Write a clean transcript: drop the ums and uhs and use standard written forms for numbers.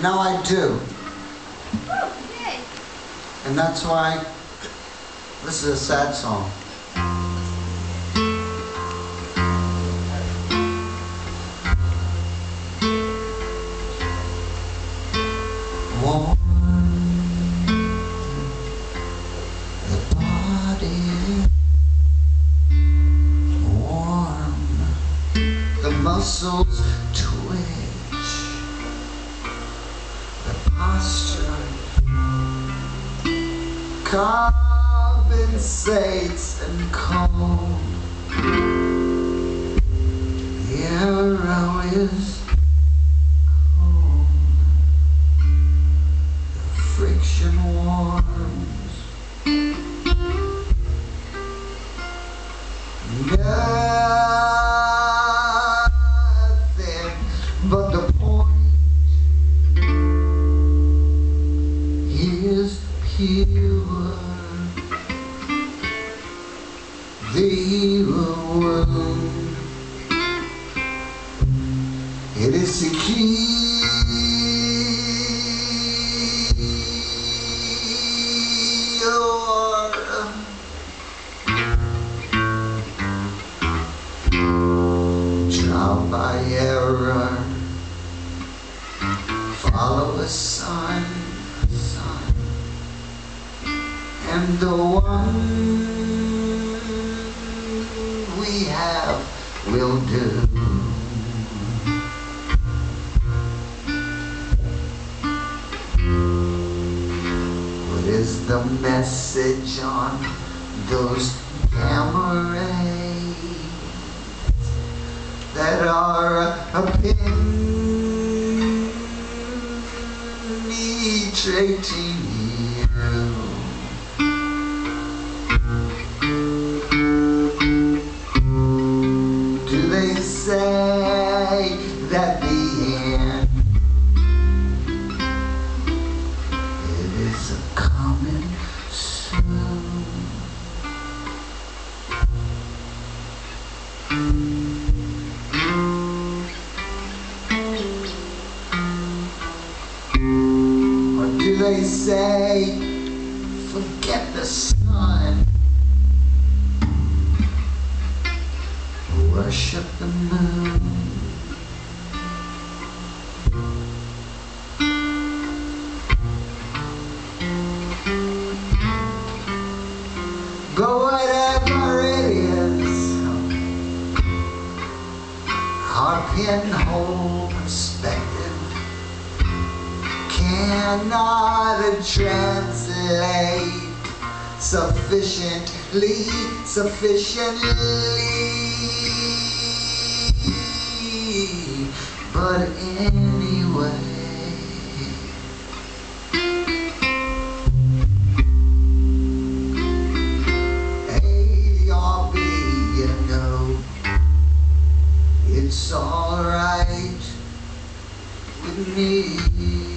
now I do. Yay. And that's why this is a sad song. Warm the body, warm the muscles twitch, the posture compensates and calm. The arrow is cold, the friction warms. Nothing but the point is pure. The wound, it is secure. Trial by error, follow a sign, and the one we have will do. What is the message on those gamma rays that are penetrating you? Do they say that the end, it is a coming soon? Or do they say, forget the sun, worship the moon? Go whatever it is, our pinhole perspective cannot translate sufficiently. But anyway, A or B, you know, it's alright with me.